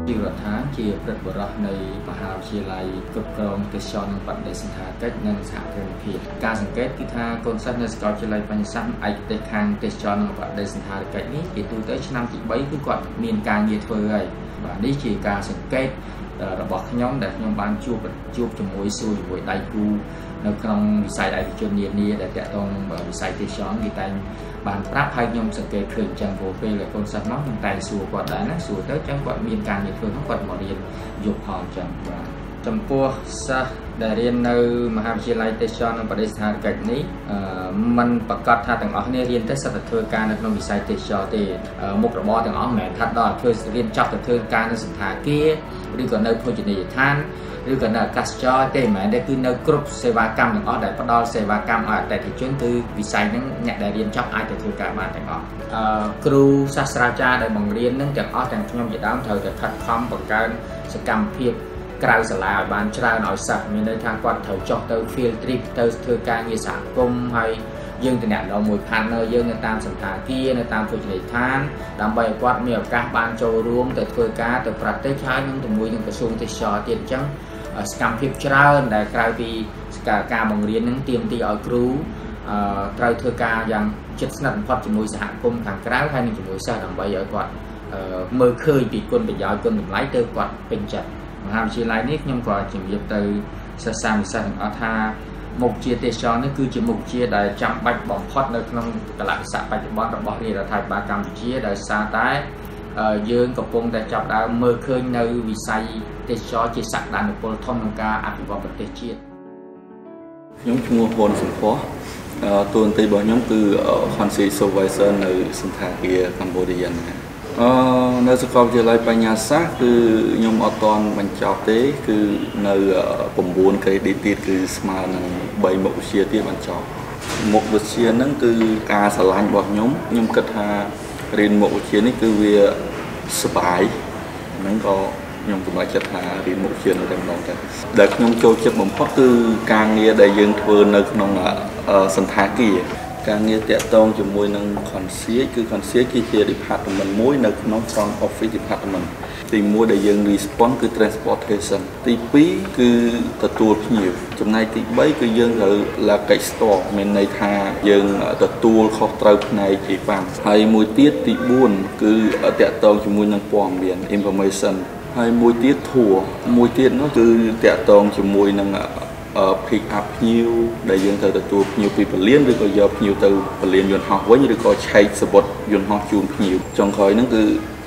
ជារដ្ឋាជាព្រឹទ្ធបរិះនៃមហាវិទ្យាល័យគ្រប់គ្រងទេសចរនិងបដិសណ្ឋាកិច្ចនិងសហគ្រិនភាពការសង្កេតគឺថាកូនសិស្សនៅសាកលវិទ្យាល័យបញ្ញសាស្ត្រឯកទេសខាងទេសចរនិងបដិសណ្ឋាកិច្ចនេះជាទូទៅឆ្នាំទី3គឺគាត់មានការងារធ្វើហើយបាទនេះជាការសង្កេតរបស់ខ្ញុំដែលខ្ញុំបានជួបជាមួយសួរជាមួយដៃគូនៅក្នុងវិស័យឯកជននានាដែលតាក់ទងនឹងវិស័យទេសចរគេតែងបានប្រាប់ហើយខ្ញុំសង្កេតឃើញចឹងព្រោះពេលដែលកូនសិស្សមកខ្ញុំតែសួរគាត់ដែរណាសួរទៅចឹងគាត់មានការងារធ្វើហ្នឹងគាត់មករៀនយកផលចឹងបាទចំពោះសិស្សដែលរៀននៅមហាវិទ្យាល័យទេសចរនិងបដិសណ្ឋាកិច្ចនេះมันប្រកាសថាទាំងអស់គ្នារៀនទៅសិតតែធ្វើការនៅក្នុងវិស័យទេសចរទេមុខរបរទាំងអស់មិនមែនថាដល់ធ្វើរៀនចប់ទៅធ្វើការនៅសន្តាគារឬក៏នៅភោជនីយដ្ឋានឬក៏នៅអាកាសចរទេមិនមែនទេគឺនៅគ្រប់សេវាកម្មទាំងអស់ដែលផ្ដល់សេវាកម្មឲ្យអតិថិជនគឺវិស័យហ្នឹងអ្នកដែលរៀនចប់អាចទៅធ្វើការបានទាំងអស់គ្រូសាស្ត្រាចារ្យដែលបង្រៀនហ្នឹងទាំងអស់ទាំងខ្ញុំជាដើមត្រូវតែខិតខំបង្កើនសកម្មភាពក្រៅសាលាឲ្យបានច្រើនឲ្យសិស្សមានន័យថាគាត់ត្រូវចុះទៅ field trip ទៅធ្វើការងារសហគមន៍ហើយយើងតំណែងមួយ partner យើងនៅតាមសន្តាគារនៅតាមភោជនីយដ្ឋានដើម្បីឲ្យគាត់មានឱកាសបានចូលរួមទៅធ្វើការទៅប្រទេសហើយនឹងជាមួយនឹងក្រសួងទេសចរទៀតអញ្ចឹងសកម្មភាពច្រើនដែលក្រៅពីការបង្រៀននឹងទាមទារឲ្យគ្រូត្រូវធ្វើការយ៉ាងជិតស្និទ្ធបំផុតជាមួយសហគមន៍ខាងក្រៅហើយនឹងជាមួយសិស្សដើម្បីឲ្យគាត់មើលឃើញពីគុណប្រយោជន៍គុណតម្លៃទៅគាត់ពេញចិត្តមហាវិទ្យាល័យនេះខ្ញុំក៏ជំរាបទៅសិស្សានុសិស្សទាំងអស់ថាមុខវិជ្ជាទេសចរនេះគឺជាមុខវិជ្ជាដែលចាំបាច់បំផុតនៅក្នុងកលៈទេសៈបច្ចុប្បន្នរបស់រាជរដ្ឋាភិបាលកម្ពុជាដោយសារតែយើងកំពុងតែចាប់ដើមមើលឃើញនៅវិស័យទេសចរជាសក្តានុពលធំក្នុងការអភិវឌ្ឍប្រទេសជាតិខ្ញុំឈ្មោះហ៊ុនសំផស្សតួនាទីរបស់ខ្ញុំគឺ Country Supervisor នៅសន្តាគារកម្ពុជានៅសាកលវិទ្យាល័យបញ្ញាសាស្ត្រគឺខ្ញុំអត់ទាន់បញ្ចប់ទេគឺនៅ9 credit ទៀតគឺស្មើនឹង3មុខវិជ្ជាទៀតបញ្ចប់មុខវិជ្ជាហ្នឹងគឺការស្រឡាញ់របស់ខ្ញុំគិតថារៀនមុខវិជ្ជានេះគឺវាសប្បាយហ្នឹងក៏ខ្ញុំសម្រេចចិត្តថារៀនមុខវិជ្ជានេះតែម្ដងតែដែលខ្ញុំចូលចិត្តបំផុតគឺការងារដែលយើងធ្វើនៅក្នុងសន្តាគារការងារតាក់ទងជាមួយនឹង concierge គឺ concierge គឺជា department មួយនៅក្នុង front office department ទី1ដែលយើង respond គឺ transportation ទី2គឺទទួលភ្ញៀវចំណែកទី3គឺយើងត្រូវ luggage store មានន័យថាយើងទទួលខុសត្រូវផ្នែកជាប៉ាំហើយមួយទៀតទី4គឺតាក់ទងជាមួយនឹងព័ត៌មាន information ហើយមួយទៀត tour មួយទៀតនោះគឺតាក់ទងជាមួយនឹងpick up ភ្ញៀវដែលយើងត្រូវទទួលភ្ញៀវពីពលានឬក៏យកភ្ញៀវទៅពលានយន្តហោះវិញឬក៏ឆែកសវត្ថយន្តហោះជូនភ្ញៀវចុងក្រោយហ្នឹងគឺ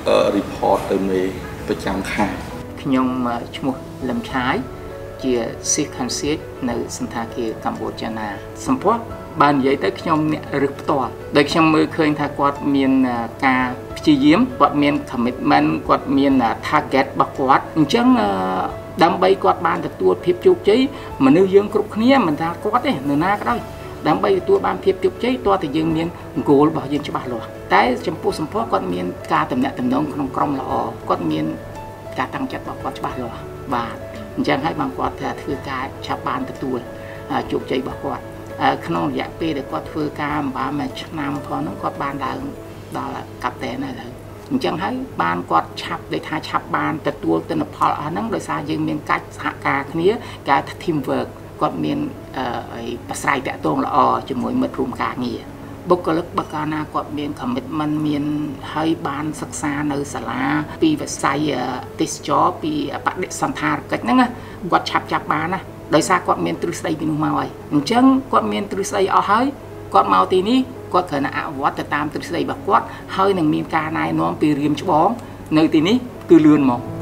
report ទៅមេប្រចាំខែខ្ញុំឈ្មោះលឹមឆាយជា Chief Concierge នៅសន្តាគារកម្ពុជាណាសម្ពោះបាននិយាយទៅខ្ញុំអ្នករឹសផ្ទាល់ដោយខ្ញុំមើលឃើញថាគាត់មានការព្យាយាមគាត់មាន commitment គាត់មាន target របស់គាត់អញ្ចឹងដើម្បីគាត់បានទទួលភាពជោគជ័យមនុស្សយើងគ្រប់គ្នាមិនថាគាត់ទេនរណាក៏ដោយដើម្បីទទួលបានភាពជោគជ័យតើតើយើងមាន goal របស់យើងច្បាស់លាស់តែចំពោះសម្ពោះគាត់មានការតំណាក់តំណងក្នុងក្រុមល្អគាត់មានការតាំងចិត្តរបស់គាត់ច្បាស់លាស់បាទអញ្ចឹងហើយបានគាត់ធ្វើការឆាប់បានទទួលជោគជ័យរបស់គាត់ក្នុងរយៈពេលដែលគាត់ធ្វើការមួយឆ្នាំផងហ្នឹងគាត់បានឡើងដល់កាប់តែនហើយអញ្ចឹងហើយបានគាត់ឆាប់ដូចថាឆាប់បានទទួលទិន្នផលអស់ហ្នឹងដោយសារយើងមានកាច់សហការគ្នាគេថា team work គាត់មានប្រស្រ័យតាក់ទងល្អជាមួយមិត្តរួមការងារបុគ្គលិកបើកាលណាគាត់មាន commitment មានហើយបានសិក្សានៅសាលាពីវិស័យទេសចរពីបដិសណ្ឋាកិច្ចហ្នឹងគាត់ឆាប់ចាប់បានណាដោយសារគាត់មានទ្រឹស្ដីពីនោះមកហើយអញ្ចឹងគាត់មានទ្រឹស្ដីអស់ហើយគាត់មកទីនេះគាត់គ្រាន់តែអនុវត្តទៅតាមទ្រឹស្ដីរបស់គាត់ហើយនឹងមានការណែនាំពីរៀមច្បងនៅទីនេះគឺលឿនមក